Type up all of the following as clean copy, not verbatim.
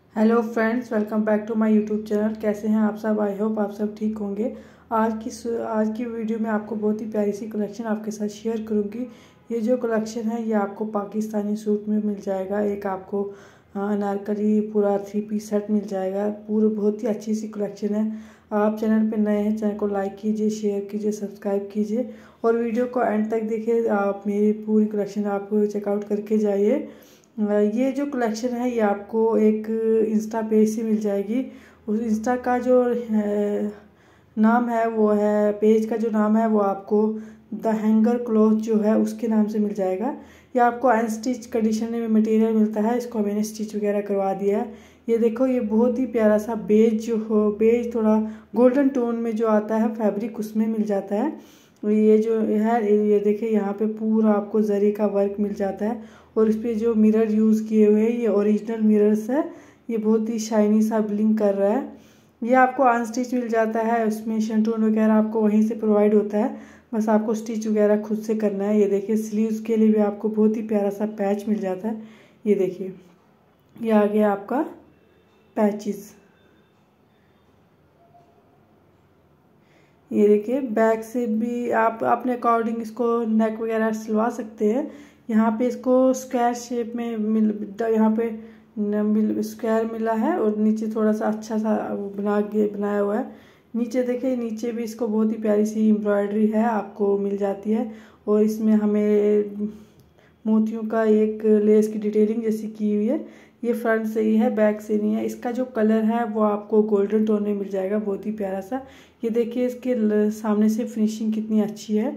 Hello friends, welcome back to my YouTube channel. कैसे हैं आप सब? आई होप आप सब ठीक होंगे। आज की वीडियो में आपको बहुत ही प्यारी सी कलेक्शन आपके साथ शेयर करूंगी। ये जो कलेक्शन है ये आपको पाकिस्तानी सूट में मिल जाएगा। एक आपको अनारकली पूरा 3 पीस सेट मिल जाएगा। पूरा बहुत ही अच्छी सी कलेक्शन है। आप चैनल पे नए हैं, चैनल को लाइक कीजिए, शेयर कीजिए, सब्सक्राइब कीजिए और वीडियो को एंड तक देखिए। आप मेरी पूरी कलेक्शन आप चेकआउट करके जाइए। ये जो कलेक्शन है ये आपको एक इंस्टा पेज से मिल जाएगी। उस इंस्टा का जो नाम है वो है, पेज का जो नाम है वो आपको द हैंगर क्लॉथ जो है उसके नाम से मिल जाएगा। ये आपको अनस्टिच कंडीशन में मटेरियल मिलता है। इसको मैंने स्टिच वगैरह करवा दिया है। ये देखो, ये बहुत ही प्यारा सा बेज जो हो, बेज थोड़ा गोल्डन टोन में जो आता है फैब्रिक, उसमें मिल जाता है। ये जो है ये देखिए, यहाँ पे पूरा आपको जरी का वर्क मिल जाता है और इस पे जो मिरर यूज़ किए हुए हैं ये ओरिजिनल मिरर्स है। ये बहुत ही शाइनी सा ब्लिंक कर रहा है। ये आपको अनस्टिच मिल जाता है। उसमें शंटून वगैरह आपको वहीं से प्रोवाइड होता है, बस आपको स्टिच वगैरह खुद से करना है। ये देखिए, स्लीव्स के लिए भी आपको बहुत ही प्यारा सा पैच मिल जाता है। ये देखिए, ये आ गया आपका पैचेस। ये देखिए, बैक से भी आप अपने अकॉर्डिंग इसको नेक वगैरह सिलवा सकते हैं। यहाँ पे इसको स्क्वायर शेप में यहाँ पे स्क्वायर मिला है और नीचे थोड़ा सा अच्छा सा बनाया हुआ है। नीचे देखिए, नीचे भी इसको बहुत ही प्यारी सी एम्ब्रॉयडरी है, आपको मिल जाती है। और इसमें हमें मोतियों का एक लेस की डिटेलिंग जैसी की हुई है। ये फ्रंट से ही है, बैक से नहीं है। इसका जो कलर है वो आपको गोल्डन टोन में मिल जाएगा, बहुत ही प्यारा सा। ये देखिए, इसके सामने से फिनिशिंग कितनी अच्छी है।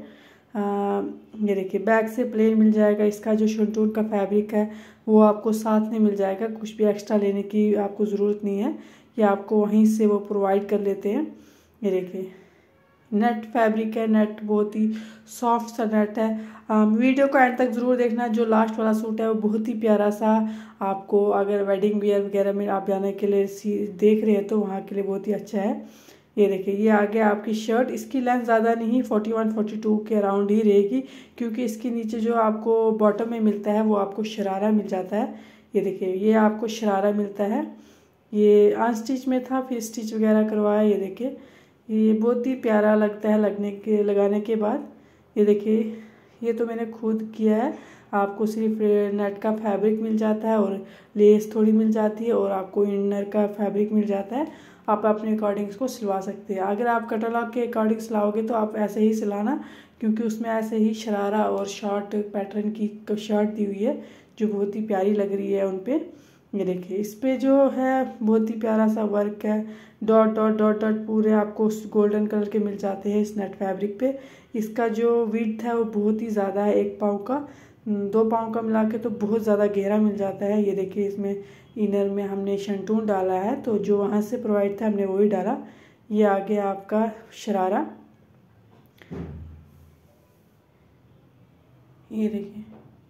ये देखिए, बैक से प्लेन मिल जाएगा। इसका जो शंटून का फैब्रिक है वो आपको साथ में मिल जाएगा, कुछ भी एक्स्ट्रा लेने की आपको ज़रूरत नहीं है। ये आपको वहीं से वो प्रोवाइड कर लेते हैं। ये देखिए, नेट फैब्रिक है, नेट बहुत ही सॉफ्ट सा नेट है। वीडियो को एंड तक ज़रूर देखना। जो लास्ट वाला सूट है वो बहुत ही प्यारा सा, आपको अगर वेडिंग वियर वगैरह में आप जाने के लिए देख रहे हैं तो वहाँ के लिए बहुत ही अच्छा है। ये देखिए, ये आ गया आपकी शर्ट। इसकी लेंथ ज़्यादा नहीं, 41-42 के अराउंड ही रहेगी, क्योंकि इसके नीचे जो आपको बॉटम में मिलता है वो आपको शरारा मिल जाता है। ये देखिए, ये आपको शरारा मिलता है। ये अनस्टिच में था, फिर स्टिच वगैरह करवाया। ये देखिए, ये बहुत ही प्यारा लगता है लगाने के बाद। ये देखिए, ये तो मैंने खुद किया है। आपको सिर्फ नेट का फैब्रिक मिल जाता है और लेस थोड़ी मिल जाती है और आपको इनर का फैब्रिक मिल जाता है। आप अपने अकॉर्डिंग इसको सिलवा सकते हैं। अगर आप कैटलॉग के अकॉर्डिंग सिलाओगे तो आप ऐसे ही सिलाना, क्योंकि उसमें ऐसे ही शरारा और शॉर्ट पैटर्न की शर्ट दी हुई है जो बहुत ही प्यारी लग रही है उन पर। ये देखिए, इस पे जो है बहुत ही प्यारा सा वर्क है। डॉट डॉट डॉट डॉट पूरे आपको गोल्डन कलर के मिल जाते हैं इस नेट फैब्रिक पे। इसका जो विड्थ है वो बहुत ही ज़्यादा है, 1 पाँव का, 2 पाँव का मिला के तो बहुत ज़्यादा गहरा मिल जाता है। ये देखिए, इसमें इनर में हमने शंटून डाला है, तो जो वहाँ से प्रोवाइड था हमने वही डाला। ये आ गया आपका शरारा। ये देखिए,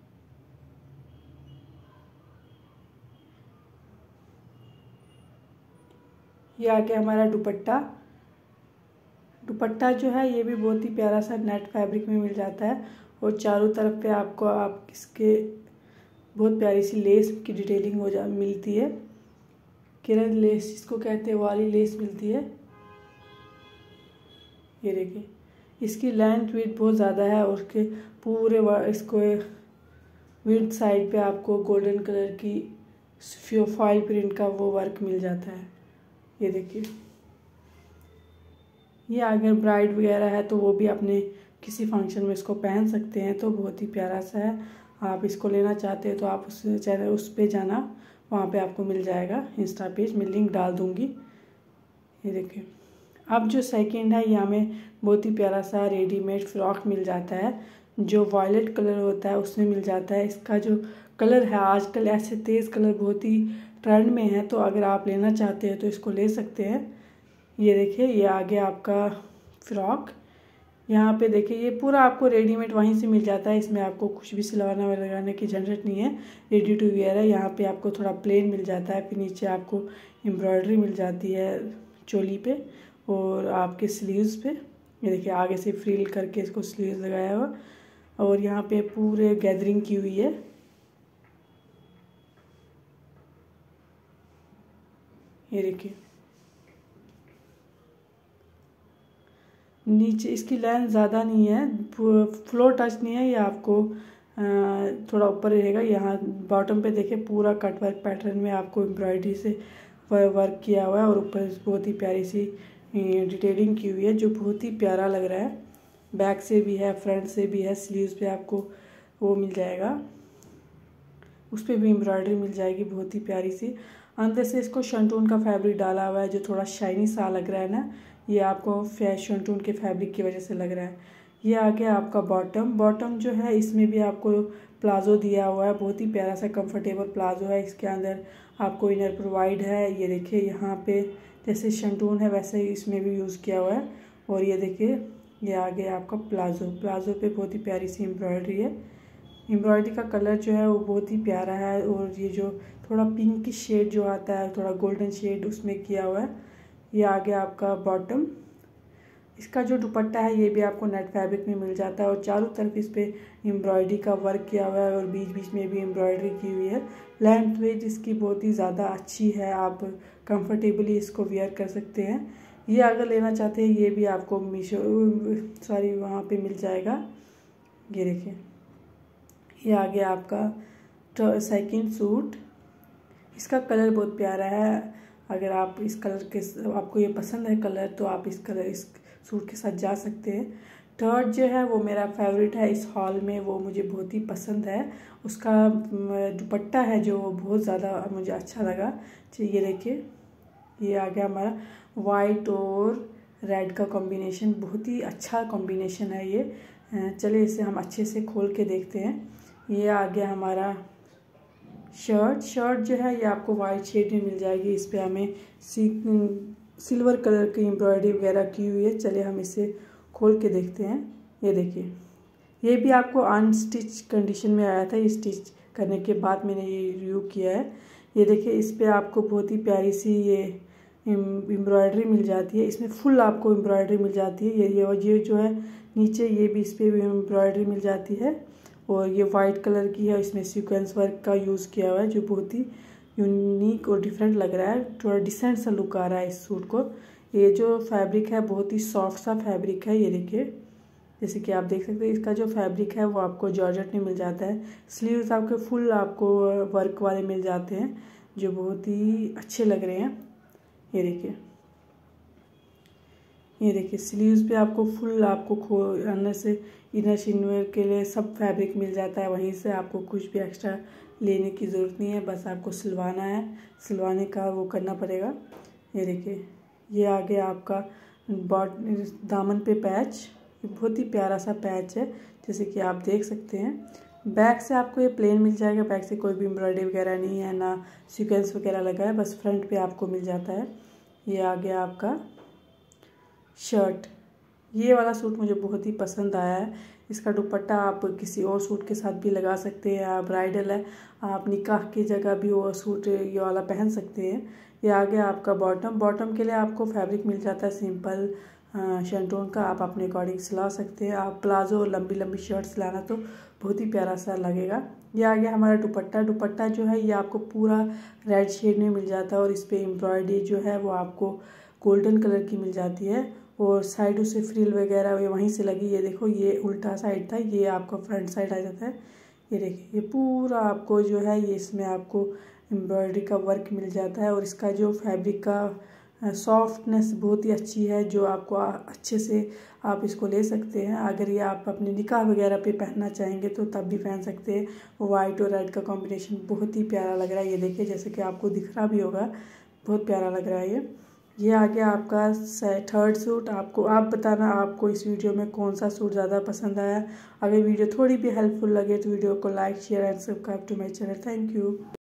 ये आ गया हमारा दुपट्टा। दुपट्टा जो है ये भी बहुत ही प्यारा सा नेट फैब्रिक में मिल जाता है और चारों तरफ पे आपको आप इसके बहुत प्यारी सी लेस की डिटेलिंग मिलती है। किरण लेस इसको कहते हैं, वाली लेस मिलती है। ये देखिए, इसकी लेंथ विड्थ बहुत ज़्यादा है और उसके पूरे इसको विड्थ साइड पे आपको गोल्डन कलर की फॉइल प्रिंट का वो वर्क मिल जाता है। ये देखिए, ये अगर ब्राइड वगैरह है तो वो भी अपने किसी फंक्शन में इसको पहन सकते हैं, तो बहुत ही प्यारा सा है। आप इसको लेना चाहते हैं तो आप उस पे जाना, वहाँ पे आपको मिल जाएगा इंस्टा पेज, मैं लिंक डाल दूँगी। ये देखिए, अब जो सेकंड है ये हमें बहुत ही प्यारा सा रेडीमेड फ्रॉक मिल जाता है, जो वॉयलेट कलर होता है उसमें मिल जाता है। इसका जो कलर है, आजकल ऐसे तेज़ कलर बहुत ही ट्रेंड में है, तो अगर आप लेना चाहते हैं तो इसको ले सकते हैं। ये देखिए, ये आ गया आपका फ्रॉक। यहाँ पे देखिए, ये पूरा आपको रेडीमेड वहीं से मिल जाता है। इसमें आपको कुछ भी सिलवाना व लगाने की झंझट नहीं है, रेडी टू वेयर है। यहाँ पे आपको थोड़ा प्लेन मिल जाता है, फिर नीचे आपको एम्ब्रॉयडरी मिल जाती है चोली पे और आपके स्लीव्स पे। ये देखिए, आगे से फ्रिल करके इसको स्लीव्स लगाया हुआ और यहाँ पे पूरे गैदरिंग की हुई है। ये देखिए, नीचे इसकी लाइन ज़्यादा नहीं है, फ्लोर टच नहीं है, ये आपको थोड़ा ऊपर रहेगा। यहाँ बॉटम पे देखिए पूरा कट वर्क पैटर्न में आपको एम्ब्रॉयडरी से वर्क किया हुआ है और ऊपर बहुत ही प्यारी सी डिटेलिंग की हुई है जो बहुत ही प्यारा लग रहा है। बैक से भी है, फ्रंट से भी है, स्लीव्स पे आपको वो मिल जाएगा, उस पर भी एम्ब्रॉयडरी मिल जाएगी बहुत ही प्यारी सी। अंदर से इसको शंटून का फैब्रिक डाला हुआ है जो थोड़ा शाइनी सा लग रहा है ना, ये आपको शंटून के फैब्रिक की वजह से लग रहा है। ये आ गया आपका बॉटम जो है, इसमें भी आपको प्लाजो दिया हुआ है, बहुत ही प्यारा सा कंफर्टेबल प्लाजो है। इसके अंदर आपको इनर प्रोवाइड है, ये देखिए यहाँ पे जैसे शंटून है वैसे ही इसमें भी यूज़ किया हुआ है। और ये देखिए ये आ गया आपका प्लाजो पे बहुत ही प्यारी सी एम्ब्रॉयडरी है। एम्ब्रॉयडरी का कलर जो है वो बहुत ही प्यारा है और ये जो थोड़ा पिंक शेड जो आता है, थोड़ा गोल्डन शेड उसमें किया हुआ है। ये आ गया आपका बॉटम। इसका जो दुपट्टा है ये भी आपको नेट फैब्रिक में मिल जाता है और चारों तरफ इस पे एम्ब्रॉयडरी का वर्क किया हुआ है और बीच बीच में भी एम्ब्रॉयडरी की हुई है। लेंथ वेज इसकी बहुत ही ज़्यादा अच्छी है, आप कंफर्टेबली इसको वेयर कर सकते हैं। ये अगर लेना चाहते हैं ये भी आपको वहाँ पे मिल जाएगा। ये देखिए ये आ गया आपका सेकंड सूट। इसका कलर बहुत प्यारा है, अगर आप इस कलर के आपको ये पसंद है कलर तो आप इस सूट के साथ जा सकते हैं। थर्ड जो है वो मेरा फेवरेट है इस हॉल में, वो मुझे बहुत ही पसंद है। उसका दुपट्टा है जो बहुत ज़्यादा मुझे अच्छा लगा। ये देखिए ये आ गया हमारा वाइट और रेड का कॉम्बिनेशन, बहुत ही अच्छा कॉम्बिनेशन है ये। चलिए इसे हम अच्छे से खोल के देखते हैं। ये आ गया हमारा शर्ट जो है ये आपको वाइट शेड में मिल जाएगी। इस पर हमें सिल्वर कलर की एम्ब्रॉयडरी वगैरह की हुई है। चलिए हम इसे खोल के देखते हैं। ये देखिए ये भी आपको अनस्टिच कंडीशन में आया था, ये स्टिच करने के बाद मैंने ये रिव्यू किया है। ये देखिए इस पर आपको बहुत ही प्यारी सी ये एम्ब्रॉयडरी मिल जाती है, इसमें फुल आपको एम्ब्रॉयडरी मिल जाती है। ये जो है नीचे ये भी इस पर भी एम्ब्रॉयडरी मिल जाती है और ये वाइट कलर की है, इसमें सीक्वेंस वर्क का यूज़ किया हुआ है जो बहुत ही यूनिक और डिफरेंट लग रहा है, थोड़ा डिसेंट सा लुक आ रहा है इस सूट को। ये जो फैब्रिक है बहुत ही सॉफ्ट सा फैब्रिक है। ये देखिए जैसे कि आप देख सकते हैं इसका जो फैब्रिक है वो आपको जॉर्जेट में मिल जाता है। स्लीव्स आपके फुल आपको वर्क वाले मिल जाते हैं जो बहुत ही अच्छे लग रहे हैं। ये देखिए स्लीव्स पे आपको फुल आपको अंदर से इनर शिनवेयर के लिए सब फैब्रिक मिल जाता है, वहीं से आपको कुछ भी एक्स्ट्रा लेने की ज़रूरत नहीं है, बस आपको सिलवाना है, सिलवाने का वो करना पड़ेगा। ये देखिए ये आ गया आपका दामन पे पैच, बहुत ही प्यारा सा पैच है जैसे कि आप देख सकते हैं। बैक से आपको ये प्लेन मिल जाएगा, बैक से कोई भी एम्ब्रॉयडरी वगैरह नहीं है, ना सीक्वेंस वगैरह लगा है, बस फ्रंट पे आपको मिल जाता है। ये आ गया आपका शर्ट। ये वाला सूट मुझे बहुत ही पसंद आया है। इसका दुपट्टा आप किसी और सूट के साथ भी लगा सकते हैं, आप ब्राइडल है आप निकाह की जगह भी वो सूट ये वाला पहन सकते हैं। ये आ गया आपका बॉटम के लिए आपको फैब्रिक मिल जाता है सिंपल शंटून का, आप अपने अकॉर्डिंग सिला सकते हैं। आप प्लाजो लंबी लंबी शर्ट सिलाना तो बहुत ही प्यारा सा लगेगा। ये आ गया हमारा दुपट्टा जो है ये आपको पूरा रेड शेड में मिल जाता है और इस पर एम्ब्रॉयडरी जो है वो आपको गोल्डन कलर की मिल जाती है और साइडों से फ्रिल वगैरह ये वहीं से लगी। ये देखो ये उल्टा साइड था, ये आपका फ्रंट साइड आ जाता है। ये देखिए ये पूरा आपको जो है ये इसमें आपको एम्ब्रॉयडरी का वर्क मिल जाता है और इसका जो फैब्रिक का सॉफ्टनेस बहुत ही अच्छी है, जो आपको अच्छे से आप इसको ले सकते हैं। अगर ये आप अपने निकाह वगैरह पे पहनना चाहेंगे तो तब भी पहन सकते हैं। वाइट और रेड का कॉम्बिनेशन बहुत ही प्यारा लग रहा है। ये देखिए जैसे कि आपको दिख रहा भी होगा, बहुत प्यारा लग रहा है ये आ गया आपका थर्ड सूट। आप बताना आपको इस वीडियो में कौन सा सूट ज़्यादा पसंद आया। अगर वीडियो थोड़ी भी हेल्पफुल लगे तो वीडियो को like share and subscribe to my channel. Thank you.